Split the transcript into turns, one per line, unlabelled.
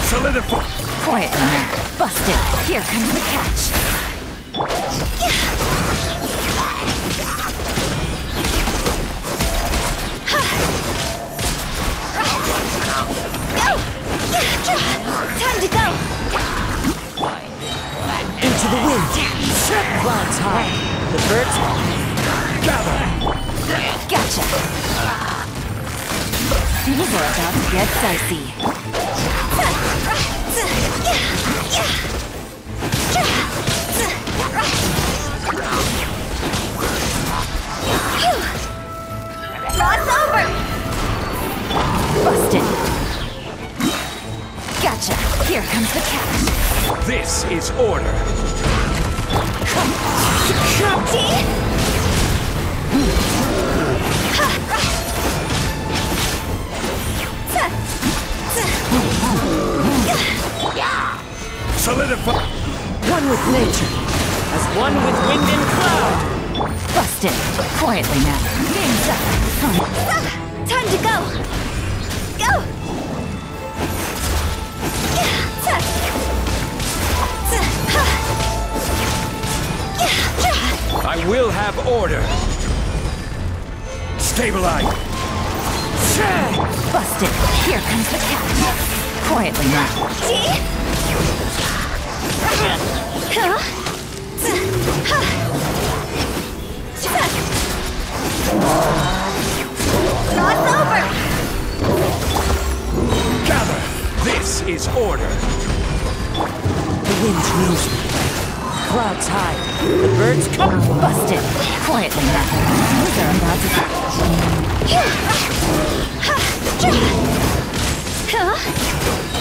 Solidify.
Quietly now. Busted. Here comes the catch. Time to go.
Into the wind. Clouds high. The birds
Gather.
Gotcha. Things are about to get dicey.
Lots over!
Busted. Gotcha. Here comes the catch.
This is order. Solidify.
one with nature, as one with wind and cloud.
Busted. Quietly now. Game's up.
Time to go! Go!
I will have order. Stabilize.
Busted. Here comes the catch. Quietly now.
Cross over!
Gather. This is order.
The wind knows me. Clouds high. The birds come.
Busted. Quietly now. Things are about to
Huh?